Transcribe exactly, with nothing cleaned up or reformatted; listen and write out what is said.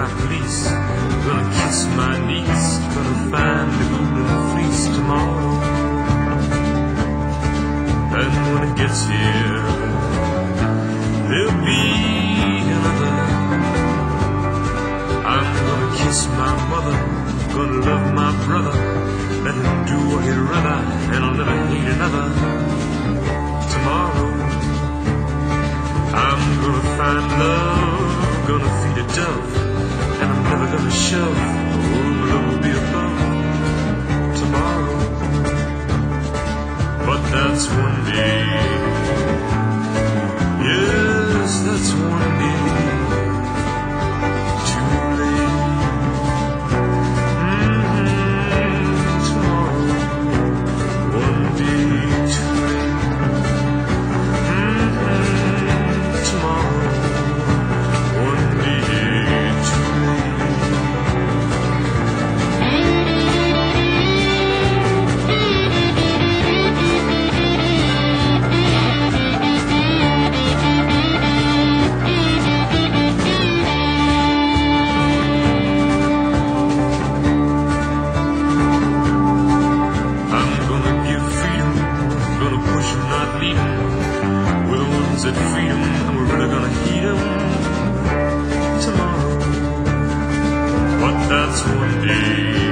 my fleece, gonna kiss my niece, gonna find the golden fleece tomorrow. And when it gets here, there'll be another. I'm gonna kiss my mother, gonna love my brother, let him do what he'd rather, and I'll never hate another. Tomorrow I'm gonna find love, gonna feed a dove, and I'm never gonna shove. Oh, love will be above tomorrow. But that's one day. Yes, that's one day. Too late. Mm-hmm. Tomorrow. One day too late. Mm-hmm. Tomorrow. One day too late. That freedom, and we're really gonna heed them tomorrow. But that's one day.